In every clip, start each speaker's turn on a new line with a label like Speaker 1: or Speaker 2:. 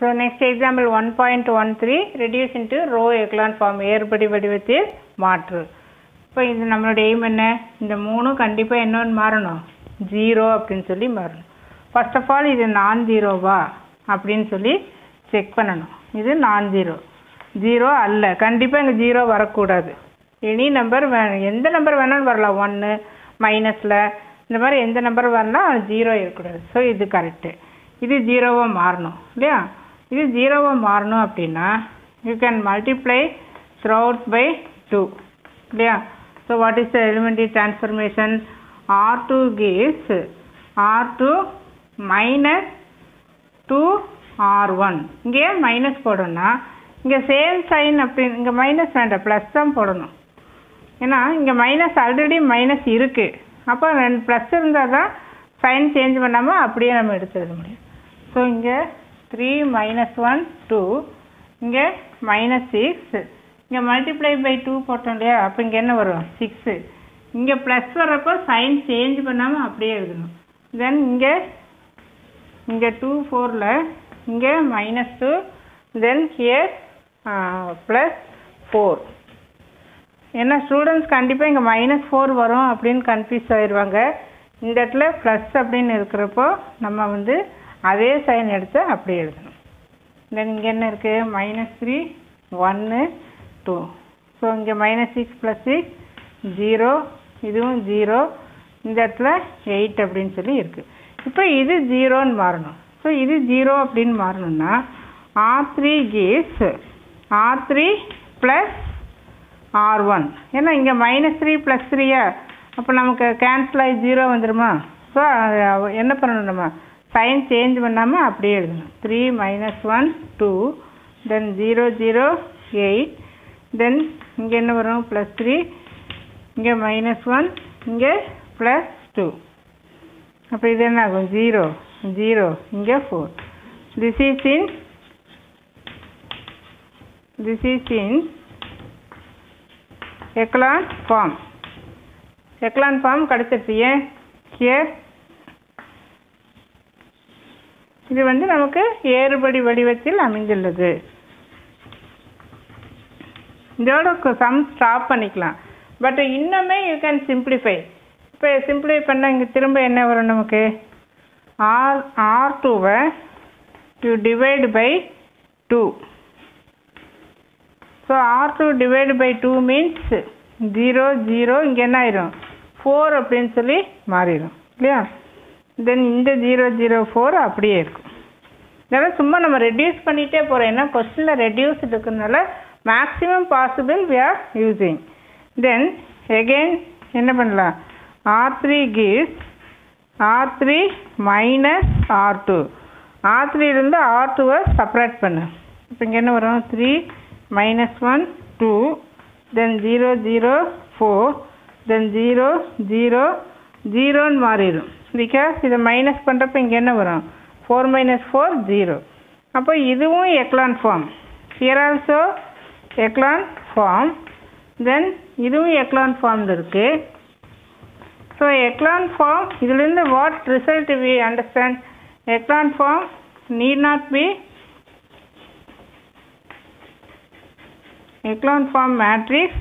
Speaker 1: So next example 1.13 reduce into row echelon form ஏறுபடி வடிவத்தில் மாற்று. இப்போ இது நம்மளுடைய எய்ம் என்ன? இந்த மூணும் கண்டிப்பாக என்னன்னு மாறணும், 0 அப்படின்னு சொல்லி மாறணும். ஃபர்ஸ்ட் ஆஃப் ஆல் இது நான் ஜீரோவா அப்படின்னு சொல்லி செக் பண்ணணும். இது நான் ஜீரோ, 0 அல்ல, கண்டிப்பாக இங்கே 0 வரக்கூடாது. எனி நம்பர் எந்த நம்பர் வேணாலும் வரலாம், 1 மைனஸில் இந்த மாதிரி எந்த நம்பர் வரலாம், 0 இருக்கக்கூடாது. ஸோ இது கரெக்டு. இது 0வாக மாறணும் இல்லையா? இது 0வாக மாறணும் அப்படின்னா you can multiply throughout by 2 இல்லையா? So what is the elementary transformation? R2 gives R2 minus 2R1. இங்கே மைனஸ் போடணும்னா இங்கே சேம் சைன் அப்படின்னு இங்கே மைனஸ் வேண்டாம், ப்ளஸ் தான் போடணும். ஏன்னா இங்கே மைனஸ் ஆல்ரெடி மைனஸ் இருக்குது. அப்போ 2 ப்ளஸ் இருந்தால் தான் சைன் சேஞ்ச் பண்ணாமல் அப்படியே நம்ம எடுத்துட முடியும். ஸோ இங்கே 3 minus 1 2, இங்கே -6, இங்கே மல்டிப்ளை பை 2 போட்டோம் இல்லையா? அப்போ இங்கே என்ன வரும், 6. இங்கே ப்ளஸ் வர்றப்போ சைன் சேஞ்ச் பண்ணாமல் அப்படியே எழுதணும். தென் இங்கே 2 4ல் இங்கே -2, தென் ஹியர் +4. ஏன்னா ஸ்டூடெண்ட்ஸ் கண்டிப்பாக இங்கே -4 வரும் அப்படின்னு கன்ஃபியூஸ் ஆயிடுவாங்க. இந்த இடத்துல ப்ளஸ் அப்படின்னு இருக்கிறப்போ நம்ம வந்து அதே சைன் எடுத்து அப்படி எழுதணும். தென் இங்கே என்ன இருக்குது, -3 1 2. ஸோ இங்கே -6 + 6 0, இதுவும் 0, இந்த இடத்துல 8 அப்படின்னு சொல்லி இருக்குது. இப்போ இது 0ன்னு மாறணும். ஸோ இது 0 அப்படின்னு மாறணும்னா R3 gives R3 + R1. ஏன்னா இங்கே -3 + 3யா, அப்போ நமக்கு கேன்சல் ஆகி 0 வந்துடுமா? ஸோ என்ன பண்ணணும், நம்ம சைன் சேஞ்ச் பண்ணாமல் அப்படியே எழுதணும். 3 - 1 2, தென் 0 0 8, தென் இங்கே என்ன வரும், +3, இங்கே -1, இங்கே +2. அப்போ இது என்ன ஆகும், 0 0, இங்கே 4. This is in echelon form. Echelon form கிடச்சிருச்சு. ஏன் ஹியர் இது வந்து நமக்கு ஏறுபடி வடிவத்தில் அமைந்துள்ளது. இதோட சம் ஸ்டாப் பண்ணிக்கலாம். பட் இன்னுமே யூ கேன் சிம்பிளிஃபை. இப்போ சிம்பிளிஃபை பண்ணால் இங்கே திரும்ப என்ன வரும் நமக்கு, R2வை you divide by 2. So R2 divide by 2 means 0 0, இங்கே என்ன ஆயிரும் 4 அப்படின்னு சொல்லி மாறிடும் இல்லையா? தென் இந்த 0 0 4 அப்படியே இருக்கும். இதெல்லாம் சும்மா நம்ம ரெடியூஸ் பண்ணிகிட்டே போகிறோம். ஏன்னா கொஸ்டினில் ரெடியூஸ் இருக்கிறதுனால maximum possible we are using. Then again என்ன பண்ணலாம், R3 gives R3 minus R2. R3லேருந்து R2வை செப்பரேட் பண்ணு. இப்போ இங்கே என்ன வரும், 3 - 1 2, தென் 0 0 4, தென் 0 0 0ன்னு மாறிடும். பிகாஸ் இதை மைனஸ் பண்ணுறப்ப இங்கே என்ன வரும், 4 - 4 0. அப்போ இதுவும் echelon form. Here also echelon form. Then இதுவும் எக்லான் ஃபார்மில் இருக்குது. ஸோ எக்லான் ஃபார்ம் இதிலிருந்து what result we understand? Echelon form need not be, echelon form matrix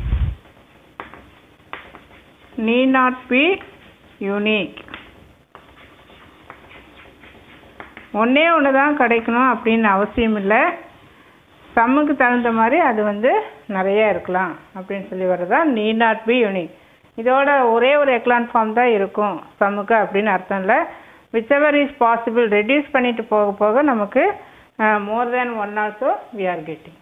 Speaker 1: need not be unique. ஒன்றே ஒன்று தான் கிடைக்கணும் அப்படின்னு அவசியம் இல்லை. சம்முக்கு தகுந்த மாதிரி அது வந்து நிறைய இருக்கலாம் அப்படின்னு சொல்லி வர்றதா need not be unique. இதோட ஒரே ஒரு எக்லான் ஃபார்ம் தான் இருக்கும் சம்முக்கு அப்படின்னு அர்த்தம் இல்லை. whichever is possible ரெடியூஸ் பண்ணிட்டு போக போக நமக்கு more than one also we are getting.